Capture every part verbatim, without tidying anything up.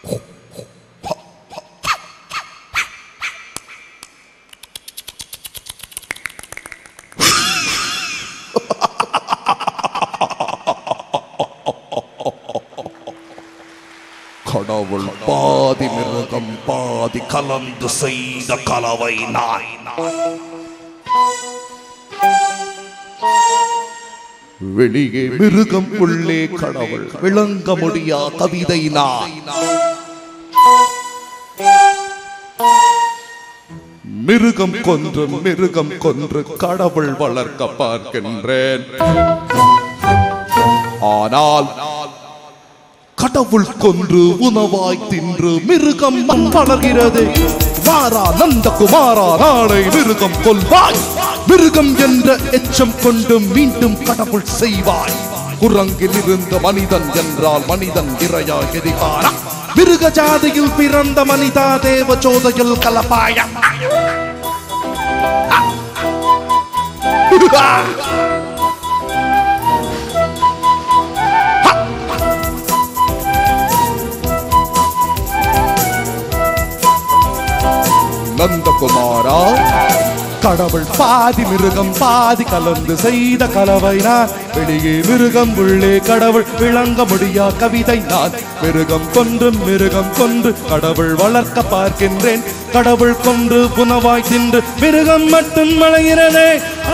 கடவுள் பாதி மிருகம் பாதி கலந்து செய்த கலவை நாய். வெளியே மிருகம் உள்ளே கடவுள் விளங்க முடியா கவிதை நாய். மிருகம் கொன்று மிருகம் கொன்று கடவுள் வளர்க்க பார்க்கின்றேன். ஆனால் கடவுள் கொன்று உணவாய் தின்று மிருகம் வளர்கிறது. வாரா நந்த குமாரா நாளை மிருகம் கொல்வாய். மிருகம் என்ற எச்சம் கொண்டு மீண்டும் கடவுள் செய்வாய். குரங்கில் இருந்த மனிதன் என்றால் மனிதன் இறையா எதிகாரா. மிருக ஜாதியில் பிறந்த மனிதா தேவ சோதையில் கலப்பாய. நந்தகுமாரா கடவுள் பாதி மிருகம் பாதி கலந்து செய்த கலவை நான். வெளியே மிருகம் உள்ளே கடவுள் விளங்க முடியா கவிதை நான். மிருகம் கொன்று மிருகம் கொன்று கடவுள் வளர்க்க பார்க்கின்றேன். கடவுள் கொன்று புனவாய் தின்று மிருகம் மட்டும் மலைகிறதே.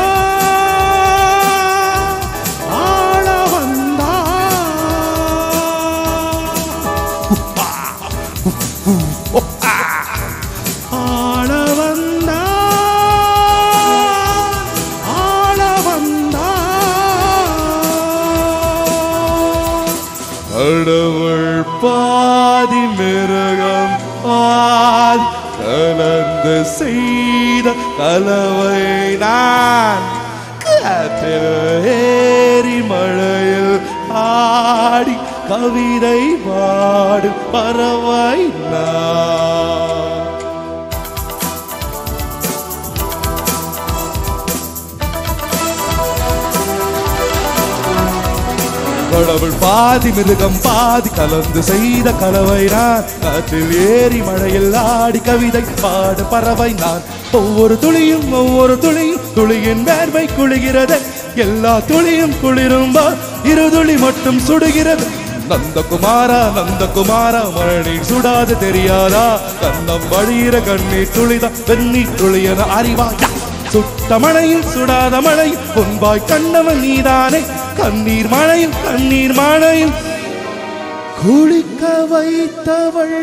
கடவுள் பாதி மிருகம் பாதி கலந்து செய்த கலவை நான். காற்றில் ஏறி மழையில் ஆடி கவிதை பாடு பறவை நான். கடவுள் பாதி மிருகம் பாதி கலந்து செய்த கலவை நான். காற்றில் ஏறி மழையில் ஆடி கவிதை பாடு பறவை நான். ஒவ்வொரு துளியும் ஒவ்வொரு துளியும் துளியின் வேர்வை குளிகிறது. எல்லா துளியும் குளிரும் இரு துளி மட்டும் சுடுகிறது. நந்தகுமாரா நந்தகுமாரா மழை சுடாது தெரியாதா. கண்ணம் வழியிற கண்ணீர் துளிதான் வெண்ணீர் துளியன அறிவாயா. சுட்ட மழையில் சுடாத மழை பொன்பாய் கண்ணவன் நீதானே. கண்ணீர் மழையில் கண்ணீர் மழையில் குளிக்க வைத்தவள்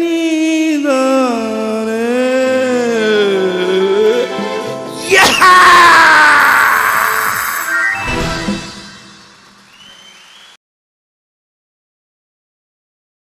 நீதானே.